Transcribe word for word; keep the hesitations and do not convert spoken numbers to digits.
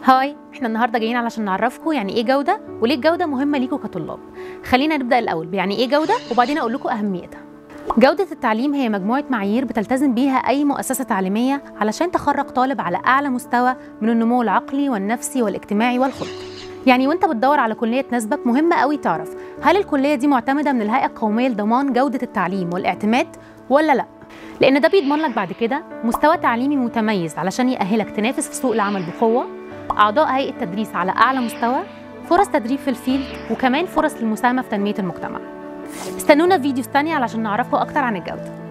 هاي، احنا النهارده جايين علشان نعرفكم يعني ايه جودة وليه الجودة مهمة ليكم كطلاب. خلينا نبدأ الأول بيعني ايه جودة وبعدين أقول لكم أهميتها. جودة التعليم هي مجموعة معايير بتلتزم بيها أي مؤسسة تعليمية علشان تخرج طالب على أعلى مستوى من النمو العقلي والنفسي والاجتماعي والخلقي. يعني وانت بتدور على كلية تناسبك مهم قوي تعرف هل الكلية دي معتمدة من الهيئة القومية لضمان جودة التعليم والاعتماد ولا لا؟ لأن ده بيضمن لك بعد كده مستوى تعليمي متميز علشان يأهلك تنافس في سوق العمل بقوة، أعضاء هيئة تدريس على أعلى مستوى، فرص تدريب في الفيلد، وكمان فرص للمساهمة في تنمية المجتمع. استنونا في فيديوز تانية علشان نعرفكم أكتر عن الجودة.